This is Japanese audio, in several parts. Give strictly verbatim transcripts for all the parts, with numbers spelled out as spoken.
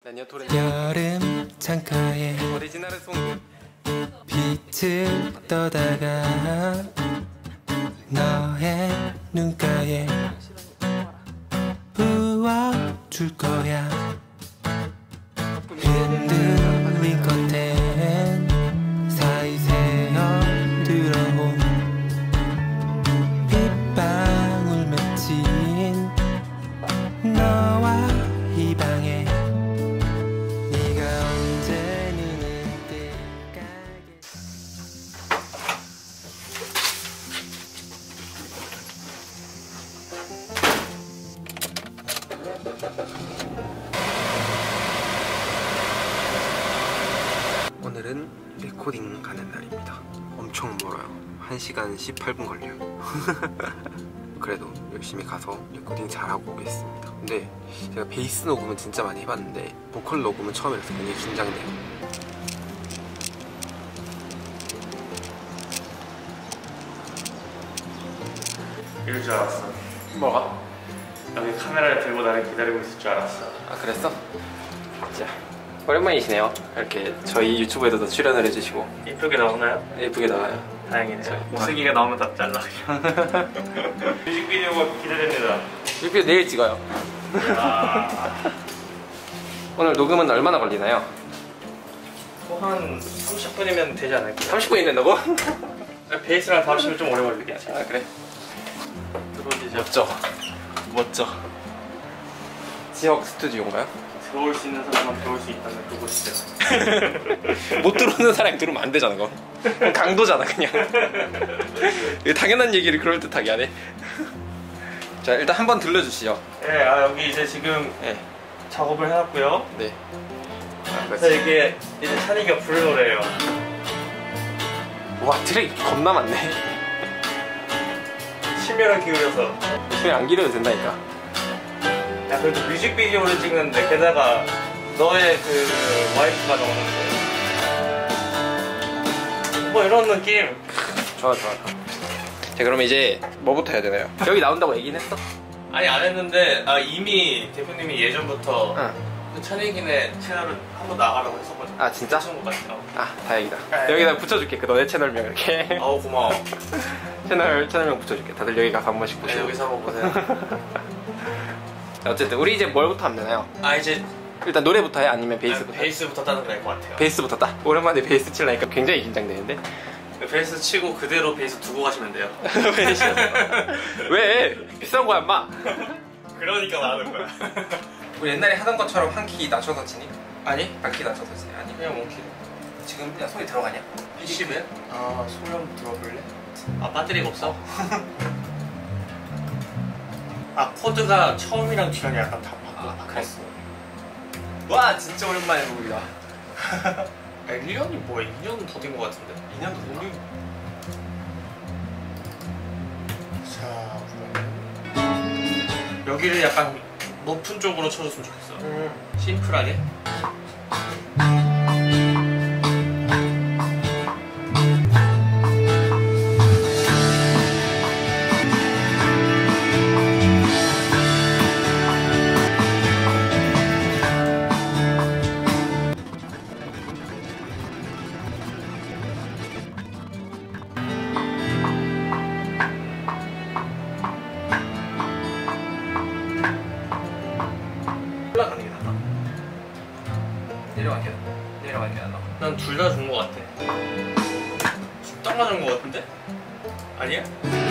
여름 창가에 빛을 떠다가 너의 눈가에 부어줄 거야. 흔들린 겉엔 사이새어 들어온 빗방울 맺힌 너와 이 방에 네가 언제 눈을 뜰까. 오늘은 레코딩 가는 날입니다. 엄청 멀어요. 한 시간 십팔 분 걸려요. 그래도 열심히 가서 레코딩 잘하고 오겠습니다. 근데 제가 베이스 녹음은 진짜 많이 해봤는데 보컬 녹음은 처음이라서 굉장히 긴장돼요. 이럴 줄 알았어. 뭐가? 여기 카메라를 들고 나를 기다리고 있을 줄 알았어. 아 그랬어? 자, 오랜만이시네요. 이렇게 저희 유튜브에도 출연을 해주시고. 예쁘게 나오나요? 예쁘게 나와요. 다행이네요. 모슬기가 나오면 다 잘라 그냥. 뮤직비디오가 기대됩니다. 뮤직비디오 내일 찍어요. 아... 오늘 녹음은 얼마나 걸리나요? 뭐 한 삼십 분이면 되지 않을까? 삼십 분이 된다고? 베이스랑 다 합치면 좀 오래 걸리겠지. 아 그래? 들어오시죠. 멋져. 멋져. 지역 스튜디오인가요? 들어올 수 있는 사람만 들어올 수 있다면 그곳이죠. 못 들어오는 사람이 들어오면 안 되잖아 그건. 그건 강도잖아 그냥. 당연한 얘기를 그럴듯하게 하네. 자 일단 한번 들려주시죠. 네, 아 여기 이제 지금 네. 작업을 해놨고요. 네. 아, 그래서 이게 이제 찬이가 부를 노래예요. 와 트랙 겁나 많네. 심혈을 기울여서. 그냥 안 기려도 된다니까. 야 그래도 뮤직비디오를 찍는데 게다가 너의 그 와이프가 나오는데 뭐 이런 느낌. 좋아 좋아. 자 그러면 이제 뭐부터 해야 되나요? 여기 나온다고 얘기는 했어? 아니 안 했는데 아 이미 대표님이 예전부터 응. 그 찬익이네 채널을 한번 나가라고 했었거든. 아 진짜? 것 같아요. 아 다행이다. 네. 여기다 붙여줄게. 그 너네 채널명 이렇게. 아우 고마워. 채널 채널명 붙여줄게. 다들 여기 가서 한 번씩 보세요. 네, 여기서 한번 보세요. 어쨌든 우리 이제 뭘부터 하면 되나요? 아 이제 일단 노래부터 해? 아니면 베이스부터? 아, 베이스부터 따는 게 나을 것 같아요. 베이스부터 따? 오랜만에 베이스 칠라니까 굉장히 긴장되는데? 베이스 치고 그대로 베이스 두고 가시면 돼요. 왜 싫어? 왜? 비싼 거야 인마. 그러니까 말하는 거야. 우리 옛날에 하던 것처럼 한 키 낮춰서 치니? 아니? 한 키 낮춰서 치니? 아니 그냥 원키로. 지금 그냥 소리 들어가냐? 이십에? 아 소리 한번 들어볼래? 아 배터리가 없어? 아 코드가 처음이랑 뒤랑 약간 다 바뀌었어. 아, 그랬어. 와 진짜 오랜만에 보기다. 아, 일 년이 뭐야? 이 년 더 된 것 같은데? 이 년도 됐나? 자 그러면 여기를 약간 높은 쪽으로 쳐줬으면 좋겠어. 음. 심플하게. 올라가는 게 나아. 내려갈게. 내려갈게 안 나와. 난 둘 다 준 것 같아. 딱 맞은 것 같은데? 아니야?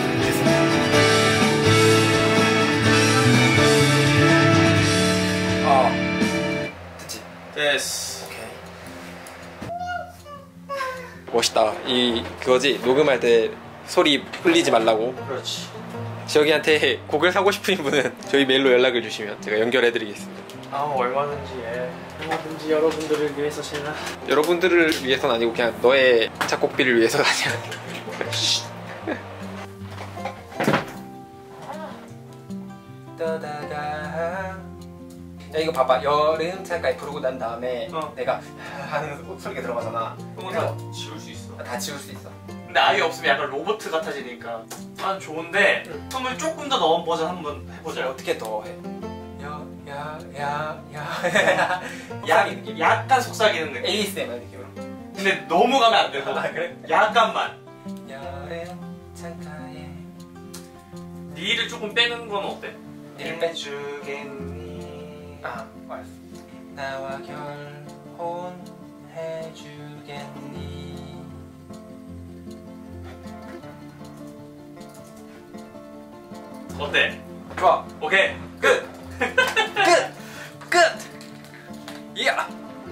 어. 됐지? 됐어. 오케이. 멋있다. 이 그거지? 녹음할 때 소리 흘리지 말라고. 그렇지. 저기한테 곡을 사고 싶은 분은 저희 메일로 연락을 주시면 제가 연결해드리겠습니다. 아 얼마든지 예. 얼마든지 여러분들을 위해서 제가. 여러분들을 위해서는 아니고 그냥 너의 작곡비를 위해서 아니야. 떠다가. 야 이거 봐봐. 여름 창가에 부르고 난 다음에 어. 내가 하는 소리가 들어가잖아. 그건 다 지울 수 있어. 다 지울 수 있어. 근데 아예 없으면 약간 로봇 같아지니까. 난 좋은데 응. 숨을 조금 더 넣은 버전 한번 해보자. 어떻게 더 해? 여, 여, 야야야 야, 약간 속삭이는 느낌. 에이에스엠알 느낌으로. 근데 너무 가면 안 되고. 아, 그래? 약간만. 여름 창가에 니를 조금 빼는 건 어때? 니를 빼주겠니? 아, 알았어. 나와 결혼해주겠니? 어때? 좋아. 오케이 끝. 끝! 끝! 이야!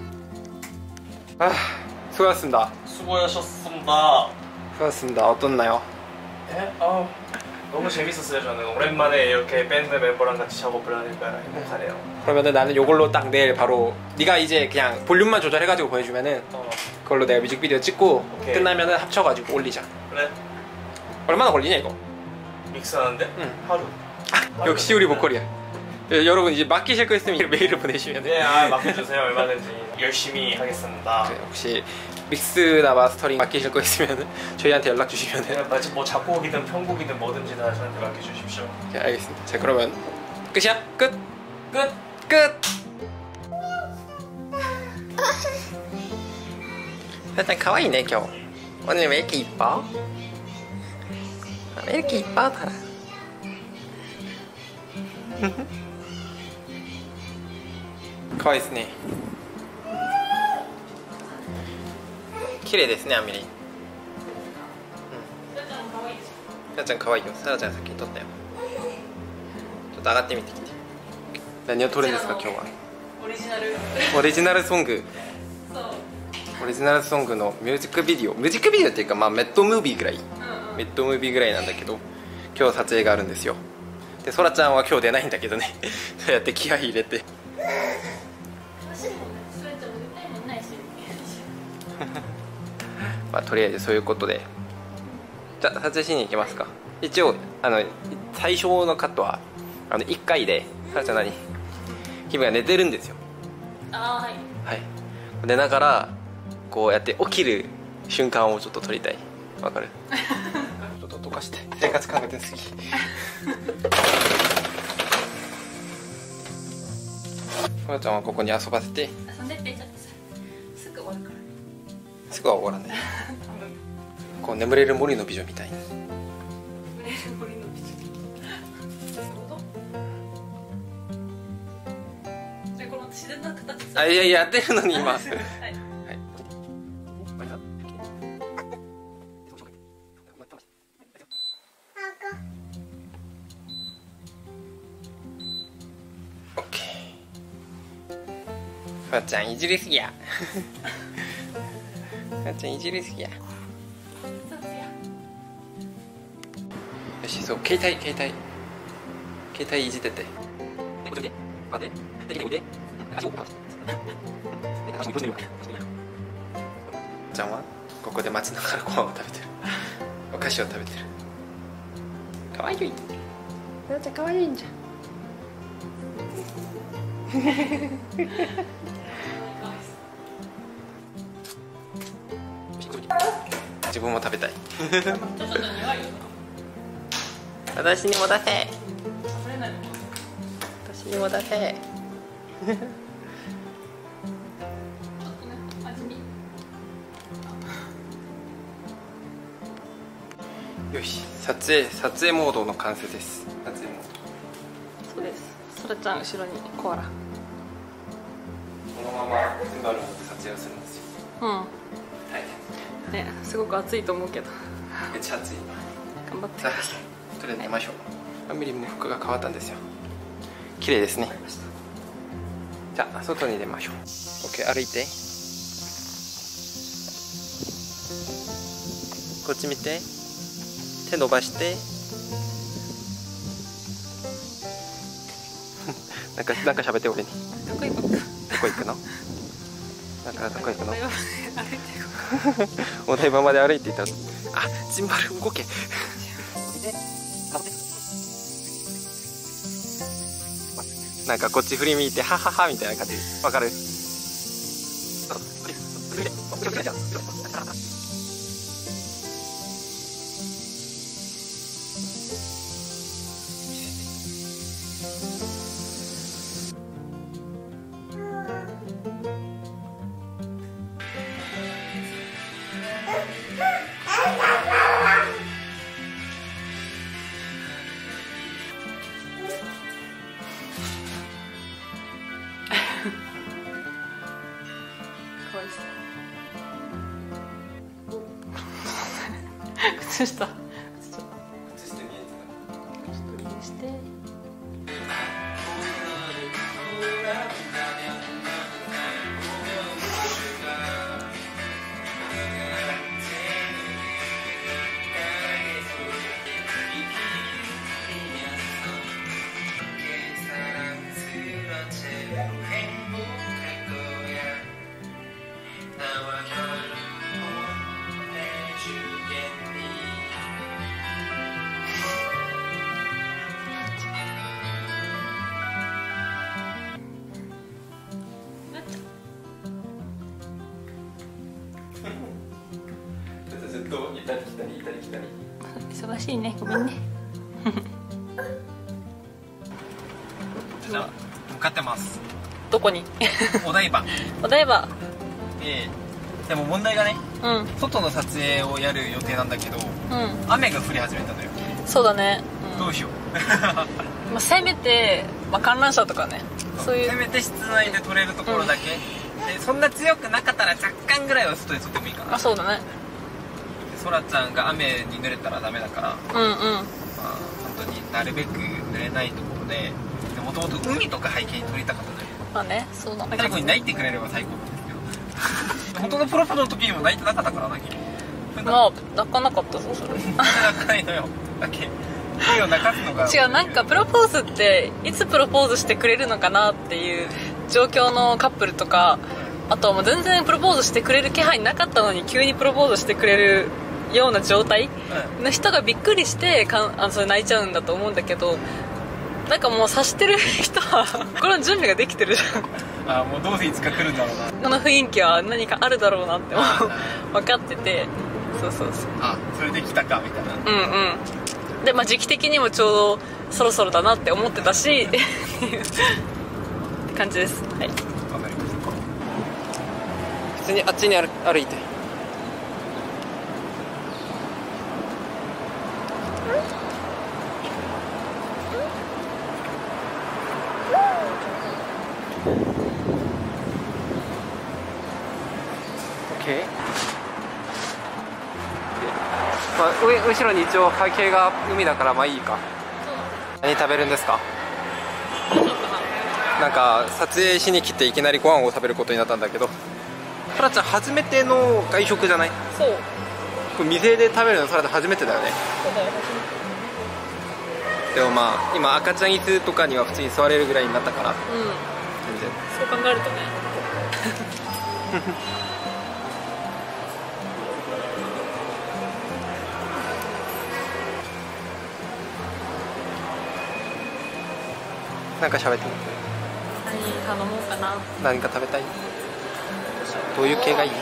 아, 수고하셨습니다. 수고하셨습니다. 수고하셨습니다. 어떻나요? 네? 어, 너무 재밌었어요. 저는 오랜만에 이렇게 밴드 멤버랑 같이 작업을 하니까 행복하네요. 그러면은 나는 요걸로 딱 내일 바로 네가 이제 그냥 볼륨만 조절해가지고 보내주면은 어, 그걸로 내가 뮤직비디오 찍고 오케이. 끝나면은 합쳐가지고 올리자. 그래? 얼마나 걸리냐 이거? 믹스하는데? 응. 하루. 역시 우리 보컬이야. 예, 여러분 이제 맡기실 거 있으면 메일을 보내시면 네, 아, 맡겨주세요. 얼마든지 열심히 하겠습니다. 네, 혹시 믹스나 마스터링 맡기실 거 있으면 저희한테 연락 주시면 네, 마치 뭐 작곡이든 편곡이든 뭐든지 다 저한테 맡겨주십시오. 네, 알겠습니다. 자, 그러면 끝이야? 끝! 끝! 끝! 일단 가와이네,今日. 오늘 왜 이렇게 이뻐? 왜 이렇게 이뻐, 달아? 가와이ですね. 綺麗ですね、アミリン。うん。さらちゃん可愛いよ。さらちゃん先に撮ったよ。ちょっと上がってみてきて。何を撮るんですか、今日は。 オリジナルオリジナルソング。 そうオリジナルソングのミュージックビデオ。ミュージックビデオっていうか、まあメッドムービーぐらい。 うんうんメッドムービーぐらいなんだけど、今日撮影があるんですよ。で、そらちゃんは今日出ないんだけどね。そうやって気合い入れて。 私もそれとも絶対もないしまあとりあえずそういうことで。じゃあ撮影しに行きますか。一応あの最初のカットはあのいっかいでさらちゃん何キムが寝てるんですよ。 ああはいはい、寝ながらこうやって起きる瞬間をちょっと撮りたい。わかる？ちょっと溶かして生活考えてすぎ。さらちゃんはここに遊ばせて遊んでってちょっとさすぐ終わるからすぐは終わらない。こう眠れる森の美女みたいに。 眠れる森の美女どういうことでこの自然な形さあ、いやいややってるのに今。はい。 はいオッケー。さらちゃんいじりすぎや。さらちゃんいじりすぎや。 そうですよよし、そう携帯携帯携帯いじってて。ちゃんはここで待ちながらご飯を食べてる。お菓子を食べてる。かわいい。さらちゃんかわいいんじゃん。自分も食べたい。 ちょっと苦いよ私にも出せ。 それなの私にも出せ。 ちょっとね味見よし、撮影撮影モードの完成です。撮影モーそうですそらちゃん後ろにコアラド。このまま全部あるので撮影をするんですよ。 うんはい。 ねすごく暑いと思うけどめっちゃ暑い。 頑張ってさあ、とりあえず寝ましょう。アミリンも服が変わったんですよ。綺麗ですね。じゃあ外に出ましょう。 OK、 歩いて。こっち見て。手伸ばしてなんかなんか喋って俺に。 どこ行こうかどこ行くの？なんかどこ行くの？ 歩いていこお台場まで歩いていたの。あ、ジンバル動け。なんかこっち振り向いてハハハみたいな感じ。わかる？ 靴下。 映して見えてちょっと見して。 た。ずっと行ったり来たり行ったり来たり。 忙しいね、ごめんね。 じゃあ向かってます。 どこに？ お台場。 お台場。 ええ。でも問題がね、 うん。 外の撮影をやる予定なんだけど、 うん。 雨が降り始めたのよ。 そうだね。うん、 どうしよう。 まあせめて、まあ観覧車とかね。そういう。 せめて室内で撮れるところだけ。うん、でそんな強くなかったら若干ぐらいは外で撮ってもいいかな。 あ、そうだね。 そらちゃんが雨に濡れたらダメだから、 うんうん。 まあ本当になるべく濡れないところで、もともと海とか背景に撮りたかったのよ。 まあね、そうだね。 最後に泣いてくれれば最高なんですけど。本当のプロポーズの時にも泣いてなかったからな、君。 まあ泣かなかったぞそれ。 泣かないのよ。だけ。君を泣かすのが。 違う、なんかプロポーズっていつプロポーズしてくれるのかなっていう状況のカップルとか、あとはもう全然プロポーズしてくれる気配なかったのに急にプロポーズしてくれるような状態の人がびっくりしてかんあのそれ泣いちゃうんだと思うんだけど、なんかもう察してる人はこの準備ができてるじゃん。あ、もうどうせいつか来るんだろうな。 この雰囲気は何かあるだろうなって分かってて、そうそうそう。 あ、それで来たかみたいな。 うんうん。で、まあ時期的にもちょうどそろそろだなって思ってたしっていう感じです。はい。わかりました。普通にあっちに歩歩いて。まあ、上後ろに一応背景が海だからまあいいか。何食べるんですか？なんか撮影しに来ていきなりご飯を食べることになったんだけど、トラちゃん初めての外食じゃない？そう。これ店で食べるのトラちゃん初めてだよね。そうだよ、初めて。でもまあ今赤ちゃん椅子とかには普通に座れるぐらいになったから、うん、全然そう考えるとね。 なんか喋ってみて。 何頼もうかな。 何か食べたい？どういう系がいい？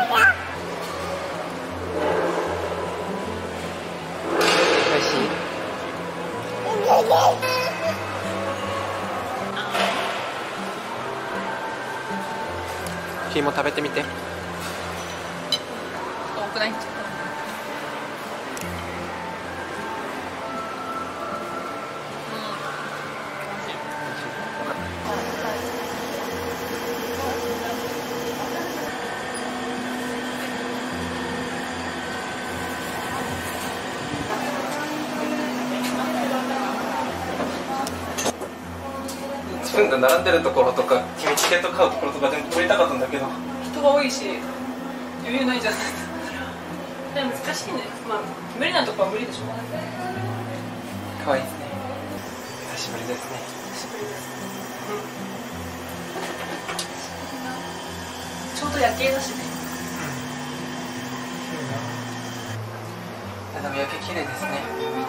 おいしい？君も食べてみて。 多くない？ 自分が並んでるところとか君チケット買うところとか全部撮りたかったんだけど、 人が多いし余裕ないじゃないですか。でも難しいね。まあ無理なとこは無理でしょう。 可愛いですね。久しぶりですね。 久しぶりです。うん、ちょうど夜景だしね。 うん、でも夜景綺麗ですね。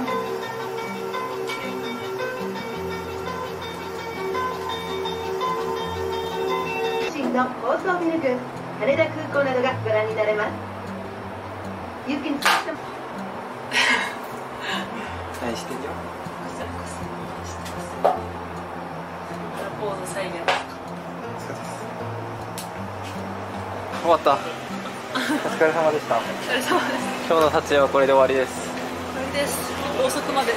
の高層ビル群、羽田空港などがご覧になれます。You can see them. 何してんの？ ポーズ再現。 そうです。終わった。お疲れ様でした。 お疲れ様です。 今日の撮影はこれで終わりです。 これです。遅くまで。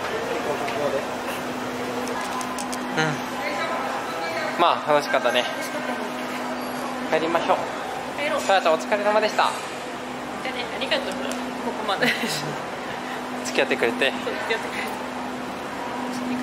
うん。まあ楽しかったね。帰りましょう。 帰ろう。 さあちゃんお疲れ様でした。 じゃあね、ありがとう。 ここまで付き合ってくれて。 そう付き合ってくれて、行